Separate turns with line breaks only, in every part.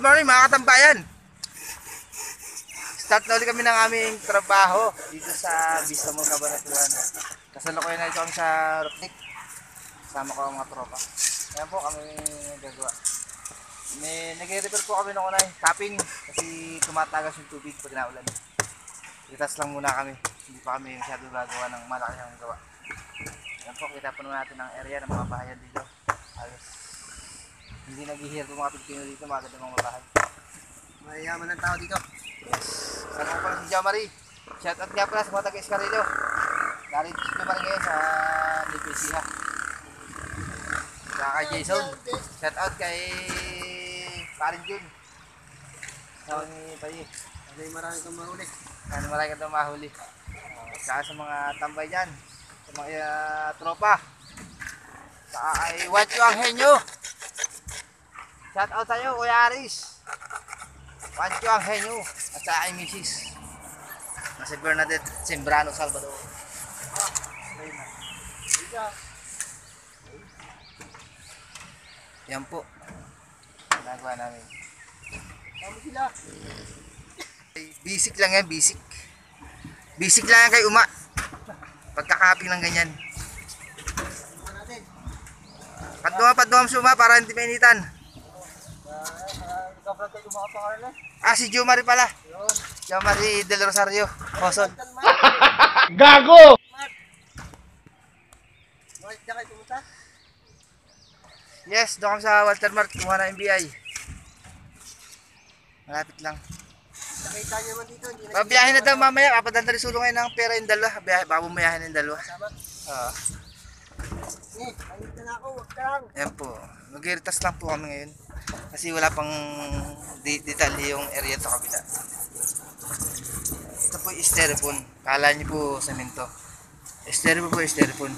Good morning mga katambayan. Start na ulit kami ng aming trabaho dito sa Vista Mall, Cabanatuan. Kasalukuyan na dito kami sa Rupnik. Kasama ko ang mga tropa. Ayan po kami gagawa. Nag-repair po kami ng unay, tapping kasi tumatagas yung tubig pag naulan. Itas lang muna kami. Hindi pa kami masyado gagawa ng malaki ang gawa. Ayan po, kita po natin ang area ng mga bahayan dito. Ayos. Hindi naghihirap yung mga Pilipino dito, maganda mga bahay.
Mayayaman ng tao dito.
Yes. Sama ko pala si Jamari. Shoutout nga pala sa mga taga-Escarilo. Narito si Jamari ngayon sa Nipesiha. Saka kay Jason. Shoutout kay Parin Jun. Sa ni Payi.
Kasi marami kang mahuli.
Marami ka itong mahuli. Saka sa mga tambay dyan. Sa mga tropa. Saka kay Wancho Anghenyo. Shoutout sa'yo, Kuya Aris. Wancho Anghenyo. At saka kay Mrs. na si Bernadette Sembrano Salvador. Yan po. Nagawa namin.
Kamo sila.
Basic lang yan, basic. Basic lang yan kay Uma. Pagkakaping ng ganyan. Paduam suma para hindi mainitan. Si Jomari pala. Jomari Del Rosario. Hoson.
Gago!
Yes, doon kami sa Walter Mart. Kumuha na MBI. Malapit lang.
Nakita niyo man dito.
Pabiyahin na daw mamaya. Papadala rin sulong ngayon ng pera yung dalawa. Baka bumayahin yung dalawa.
Andito na ako. Huwag ka lang.
Yan po. Mag-iritas lang po kami ngayon. Kasi wala pang detalye yung area sa kabila. Ito po yung styrofoam. Kala nyo po semento. Styrofoam po yung styrofoam.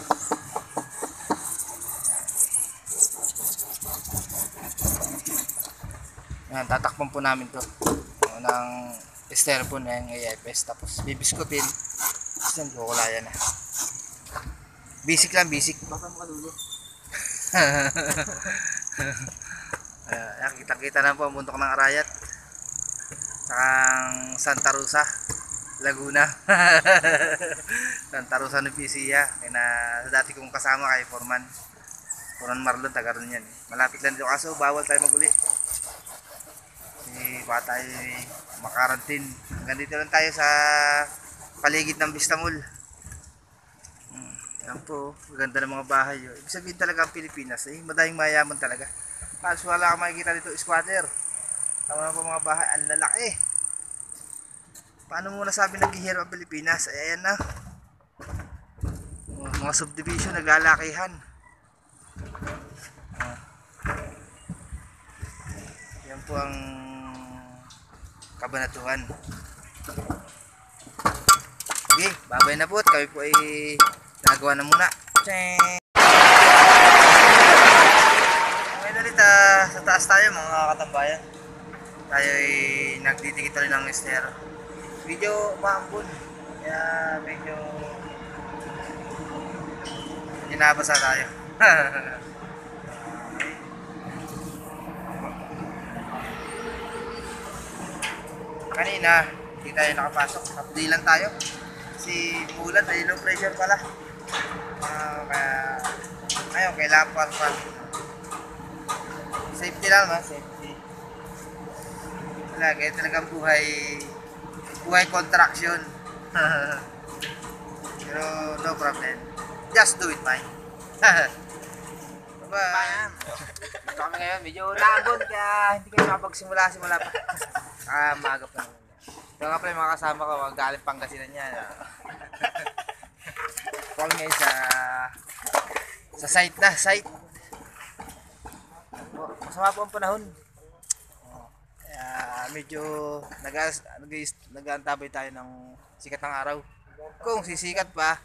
Yan, tatakpan po namin to ng styrofoam na yung AFS. Tapos bibiskutin. Tapos yan, kukulayan na. Basic lang, basic.
Baka makalulo.
Kita-kita na po ang bundok ng Arayat. Saka Santa Rosa, Laguna. Santa Rosa Nipisiya. Sa dati kong kasama kay Foreman Marlon, taga ron yan. Malapit lang dito kaso bawal tayo maguli. Baka tayo makarantin. Hanggang dito lang tayo sa paligid ng Vista Mall. Yan po, maganda ng mga bahay. Ibig sabihin talaga ang Pilipinas, madaming mayaman talaga. Kaso wala kang makikita dito, squatter. Tama po mga bahay, ang lalaki. Paano mo nasabi naghihirap ang Pilipinas? Ayan na. Mga subdivision, naglalakihan. Yan po ang Cabanatuan. Sige, babay na po. Kami po ay nagawa na muna. Ngayon ulit sa taas tayo mga katambayan. Tayo ay nagdidikit rin ng estero. Medyo maambon. Kaya medyo nabasa tayo. Kanina, hindi tayo nakapasok. Kapdi lang tayo. Si Mulan ay low pressure pala. Kaya ngayon kailangan pa safety lang, safety. Wala, kaya talagang buhay contraction. Pero no problem, just do it, man. Bye. Ito kami ngayon, medyo naambon kaya hindi kayo makapagsimula pa. Maagap na muna. Ito nga pala yung mga kasama ko, galing Pangasinan yan. Kami ngayon sa site na, site. Masama po ang panahon. Kaya medyo nag-aantabay tayo ng sikat ng araw. Kung sisikat pa.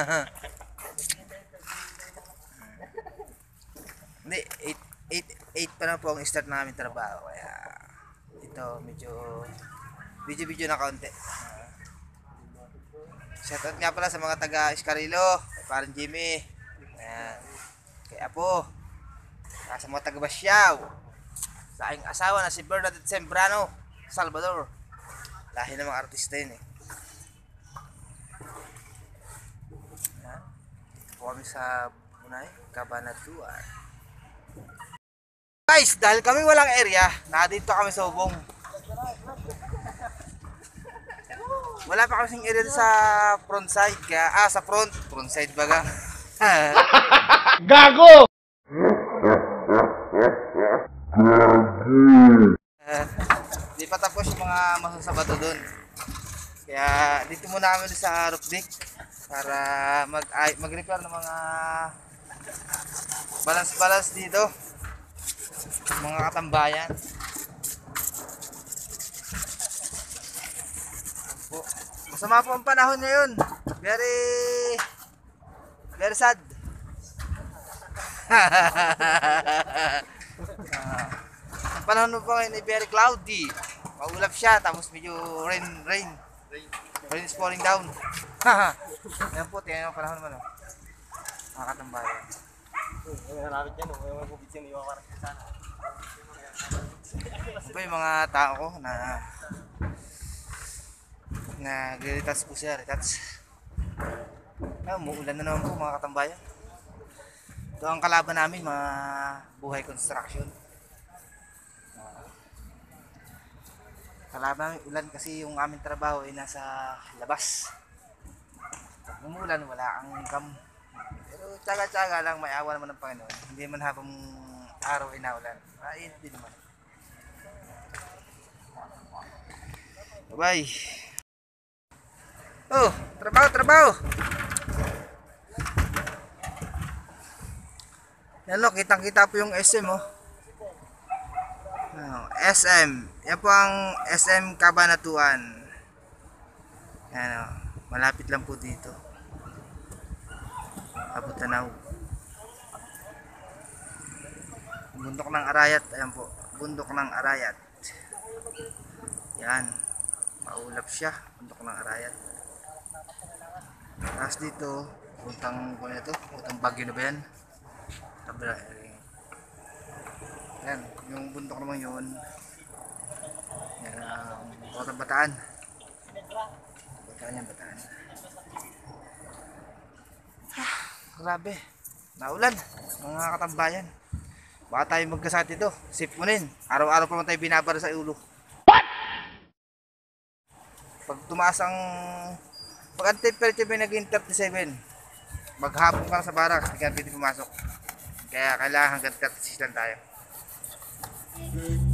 Hindi, 8 pa na po ang start namin trabaho. Kaya ito medyo na kaunti. Shoutout nga pala sa mga taga Escarilo, kay Parang Jimmy, kay Apo, sa mga taga Basyaw, sa aking asawa na si Bernadette Sembrano, Salvador. Lahi ng mga artista yun eh. Yan. Dito po kami sa Bunay, Cabanatuan. Guys, dahil kami walang area, nandito kami sa Ubong. Wala pa kasing area sa front side, kaya, sa front side baga.
Gago!
Di pa tapos yung mga masasabato doon. Kaya dito muna kami sa roof deck para mag-repair ng mga balance dito. Mga katambayan. Po. Masama po ang panahon ngayon. Very sad. Ang panahon po ngayon ay very cloudy. Maulap siya, tapos medyo rain is falling down. Ayan po, tingnan yung panahon naman. Mga katambayan.
Narapit yan, yung kubit yan, iwan ka rin sana.
Ito po yung mga tao ko na nag-retouch po siya, retouch. Umuulan na naman po mga katambayan. Ito ang kalaban namin, mga buhay construction. Kalaban namin ulan kasi yung aming trabaho ay nasa labas. Umuulan, wala ang income. Pero tsaga-tsaga lang, may awa naman ng Panginoon. Hindi man habang araw ay naulan. Ayun din naman. Bye. Oh, trabaho. Yan o, kitang-kita po yung SM oh. SM. Yan po ang SM Cabanatuan. Yan o, malapit lang po dito. Abutanaw. Bundok ng Arayat. Ayan po, bundok ng Arayat. Yan. Maulap siya, bundok ng Arayat. Tapos dito, puntang Bagyo na ba yan? Yan, yung bundok naman yun. Yan ang Kotang Bataan. Bataan. Grabe, naulan, mga katambayan. Baka tayo magkasakit dito, sipunin. Araw-araw pa man tayo binabara sa ulo. Pag tumaas pag ang temperature may naging 37, maghapon ka na sa barak, hindi ka pwede pumasok. Kaya kailangan hanggang 36 lang tayo.